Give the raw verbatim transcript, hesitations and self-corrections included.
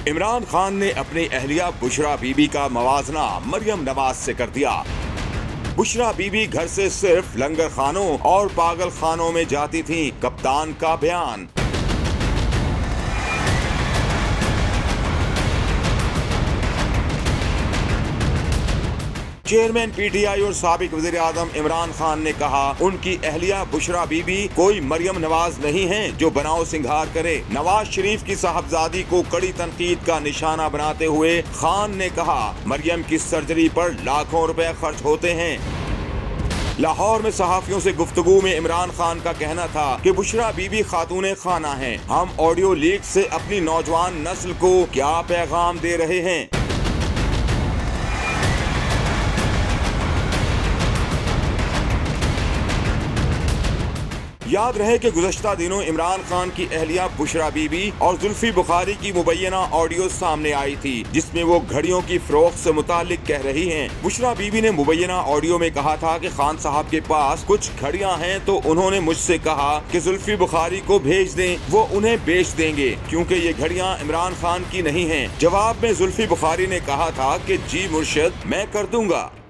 इमरान खान ने अपनी अहलिया बुशरा बीबी का मवाजना मरियम नवाज से कर दिया। बुशरा बीबी घर से सिर्फ लंगर खानों और पागल खानों में जाती थीं, कप्तान का बयान। चेयरमैन पीटीआई और साबिक वज़ीर आज़म इमरान खान ने कहा, उनकी अहलिया बुशरा बीबी कोई मरियम नवाज नहीं है जो बनाओ सिंगार करे। नवाज शरीफ की साहबजादी को कड़ी तनकीद का निशाना बनाते हुए खान ने कहा, मरियम की सर्जरी पर लाखों रुपए खर्च होते हैं। लाहौर में सहाफियों से गुफ्तगू में इमरान खान का कहना था कि बुशरा बीबी खातूने खाना है। हम ऑडियो लीक से अपनी नौजवान नस्ल को क्या पैगाम दे रहे हैं? याद रहे कि गुज़श्ता दिनों इमरान खान की अहलिया बुशरा बीबी और जुल्फी बुखारी की मुबैना ऑडियो सामने आई थी, जिसमें वो घड़ियों की फरोख्त से मुतालिक कह रही हैं। बुशरा बीबी ने मुबैना ऑडियो में कहा था कि खान साहब के पास कुछ घड़ियां हैं, तो उन्होंने मुझसे कहा कि जुल्फी बुखारी को भेज दें, वो उन्हें बेच देंगे क्योंकि ये घड़ियां इमरान खान की नहीं हैं। जवाब में जुल्फी बुखारी ने कहा था कि जी मुर्शिद, मैं कर दूंगा।